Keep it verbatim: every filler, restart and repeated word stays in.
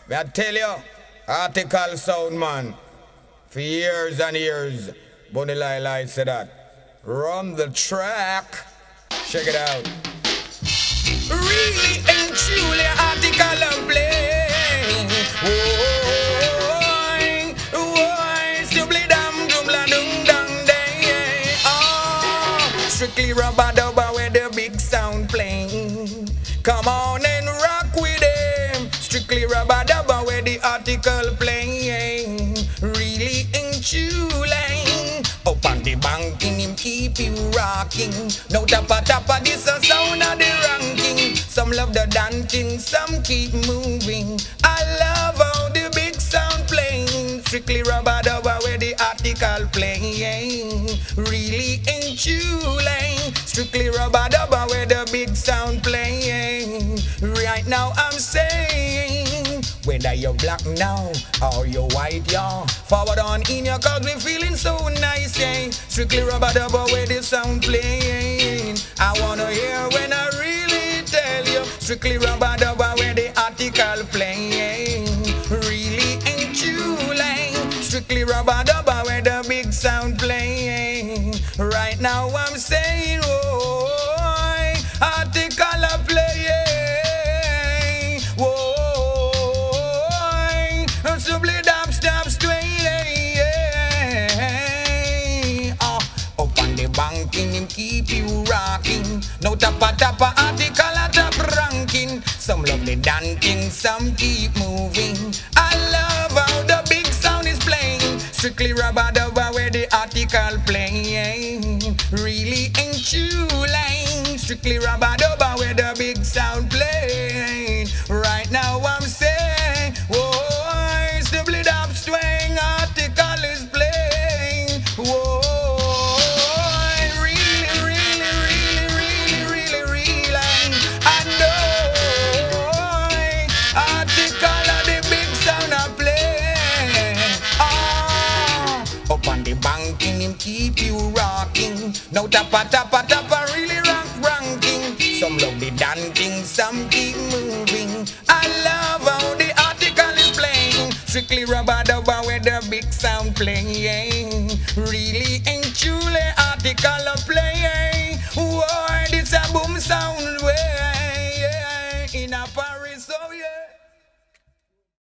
Me I tell you, Heartical Sound, man. For years and years, Bunny Lye Lye said that. Run the track. Check it out. Really and truly Heartical play. Whoa, whoa, stupid dum dum la dum dum day. Oh, strictly rubber dubber where the big sound playing. Come on and rock with them. Strictly rubber dubber where the Heartical playing. Really and truly. Up on the bank in him keep you rocking. No tappa tappa, this a sound of the ranking. Some love the dancing, some keep moving. I love how the big sound playing. Strictly rubber dubber where the Heartical playing. Really and truly. Strictly rubber dubber where the big sound playing. Right now I'm saying, whether you're black now or you're white, yeah, forward on in your cause we feeling so nice, yeah. Strictly rubber dubber where the sound playing. I wanna hear when I really tell you. Strictly rubber dubber where the Heartical playing. Really and truly. Strictly rubber dubber where the big sound playing. Right now I'm saying, oh, Heartical playing. Banking him keep you rocking. No tappa tappa Heartical a top ranking. Some lovely dancing, some keep moving. I love how the big sound is playing. Strictly rubber dubber where the Heartical playing. Really and truly. Strictly rubber dubber where the big sound playing. Right now I'm saying, whoa, it's the bleed up swing Heartical is playing. Whoa. Banking him keep you rocking. No tappa tappa tappa really rock ranking. Some love the dancing, some keep moving. I love how the Heartical is playing. Strictly rubber dubber where the big sound playing. Really and truly Heartical playing. Whoa, this a boom sound